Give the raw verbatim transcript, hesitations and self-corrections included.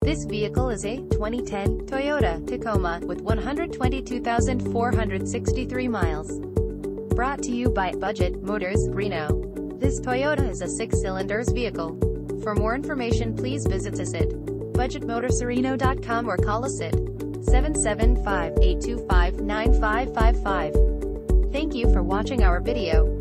This vehicle is a twenty ten Toyota Tacoma with one hundred twenty-two thousand four hundred sixty-three miles. Brought to you by Budget Motors, Reno. This Toyota is a six-cylinder vehicle. For more information, please visit us at budget motors reno dot com or call us at seven seven five, eight two five, nine five five five. Thank you for watching our video.